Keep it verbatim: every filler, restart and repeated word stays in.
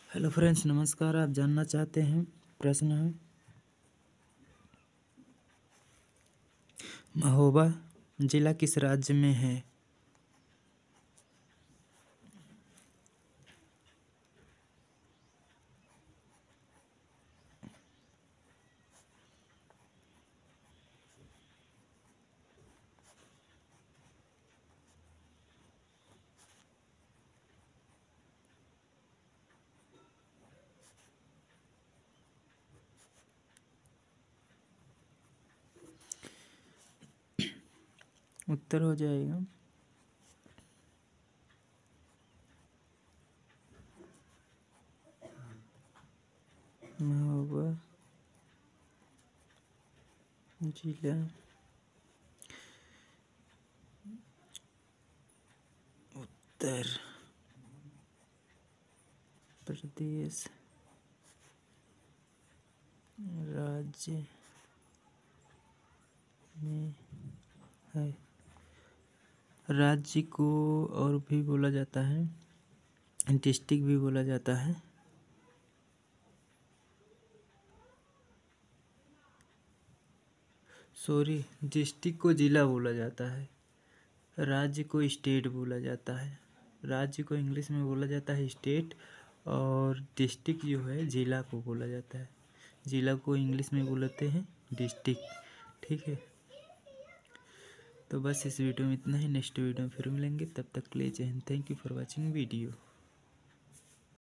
Hello friends, नमस्कार। आप जानना चाहते हैं, प्रश्न है महोबा जिला किस राज्य में है? उत्तर हो जाएगा महोबा जिला उत्तर प्रदेश राज्य में है। राज्य को और भी बोला जाता है, डिस्ट्रिक्ट भी बोला जाता है। सॉरी, डिस्ट्रिक्ट को जिला बोला जाता है, राज्य को स्टेट बोला जाता है। राज्य को इंग्लिश में बोला जाता है स्टेट, और डिस्ट्रिक्ट जो है जिला को बोला जाता है। जिला को इंग्लिश में बोलते हैं डिस्ट्रिक्ट। ठीक है, तो बस इस वीडियो में इतना ही। नेक्स्ट वीडियो में फिर मिलेंगे, तब तक के लिए जय Hind. Thank you for watching video.